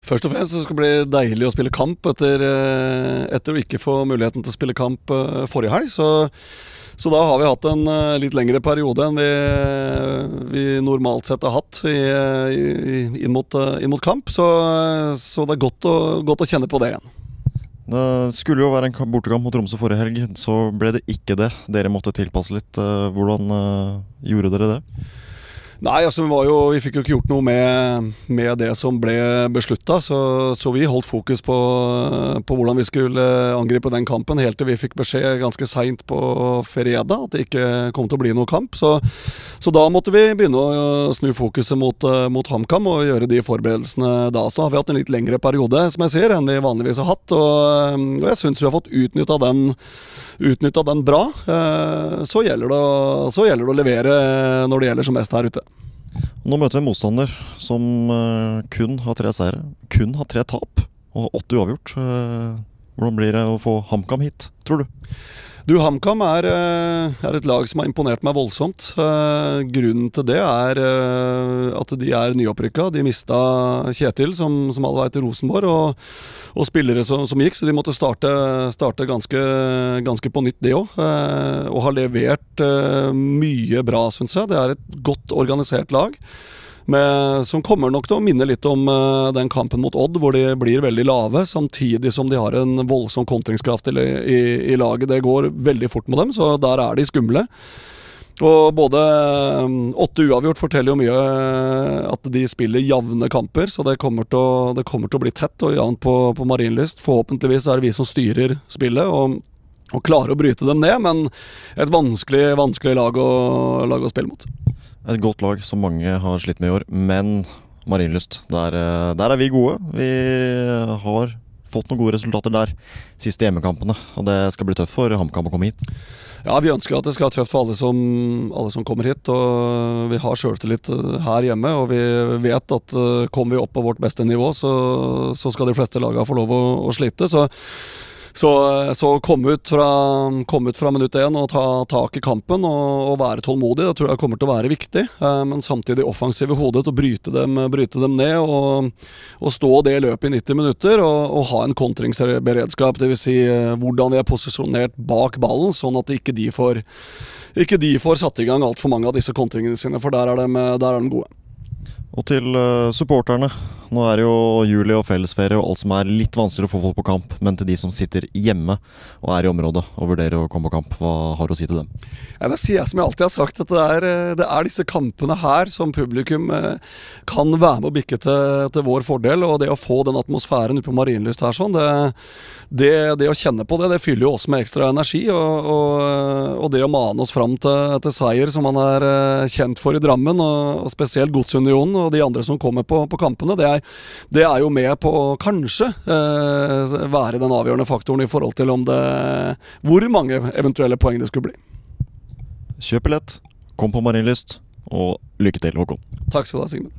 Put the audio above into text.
Først og fremst så skal det bli deilig å spille kamp etter å ikke få muligheten til å spille kamp forrige helg. Så da har vi hatt en litt lengre periode enn vi normalt sett har hatt inn mot kamp. Så det er godt å kjenne på det igjen. Det skulle jo være en bortekamp mot Tromsø forrige helg, så ble det ikke det. Dere måtte tilpasse litt. Hvordan gjorde dere det? Nei, altså vi fikk jo ikke gjort noe med det som ble besluttet, så vi holdt fokus på hvordan vi skulle angripe den kampen, helt til vi fikk beskjed ganske sent på fredag at det ikke kom til å bli noe kamp. Så da måtte vi begynne å snu fokuset mot HamKam og gjøre de forberedelsene da. Så har vi hatt en litt lengre periode, som jeg sier, enn vi vanligvis har hatt, og jeg synes vi har fått utnyttet den bra. Så gjelder det å levere når det gjelder som mest her ute. Nå møter vi en motstander som kun har 3 seire, kun har 3 tap og 8 uavgjort. Hvordan blir det å få HamKam hit, tror du? HamKam er et lag som har imponert meg voldsomt. Grunnen til det er at de er nyopprykket. De mistet Kjetil, som alle vet, i Rosenborg, og spillere som gikk, så de måtte starte ganske på nytt det også. Og har levert mye bra, synes jeg. Det er et godt organisert lag. Som kommer nok til å minne litt om den kampen mot Odd, hvor de blir veldig lave, samtidig som de har en voldsom kontringskraft i laget. Det går veldig fort med dem, så der er de skumle. Og både 8 uavgjort forteller jo mye at de spiller jevne kamper, så det kommer til å bli tett og jevnt på Marienlyst. Forhåpentligvis er det vi som styrer spillet og klarer å bryte dem ned, men et vanskelig lag å spille mot. Et godt lag som mange har slitt med i år, men Marienlyst, der er vi gode. Vi har fått noen gode resultater der siste hjemmekampene, og det skal bli tøft for HamKam å komme hit. Ja, vi ønsker at det skal være tøft for alle som kommer hit, og vi har selvtillit her hjemme, og vi vet at kommer vi opp på vårt beste nivå, så skal de fleste lagene få lov å slite, så komme ut fra minutt 1 og ta tak i kampen og være tålmodig, det tror jeg kommer til å være viktig, men samtidig offensiv i hodet til å bryte dem ned og stå det løpet i 90 minutter og ha en kontringsberedskap, det vil si hvordan vi er posisjonert bak ballen, sånn at ikke de får satt i gang alt for mange av disse kontringene sine, for der er de gode. Og til supporterne, nå er det jo juli og fellesferie og alt som er litt vanskeligere å få folk på kamp, men til de som sitter hjemme og er i området og vurderer å komme på kamp, hva har du å si til dem? Ja, det sier jeg som jeg alltid har sagt, at det er disse kampene her som publikum kan være med å bikke til vår fordel, og det å få den atmosfæren ute på Marienlyst her sånn, det å kjenne på det fyller jo oss med ekstra energi, og det å mane oss fram til seier som man er kjent for i Drammen, og spesielt Godsunionen og de andre som kommer på kampene, det er jo med på å kanskje være den avgjørende faktoren i forhold til hvor mange eventuelle poeng det skulle bli. Kjøp billett, kom på Marienlyst, og lykke til, Håkon. Takk skal du ha, Sigmund.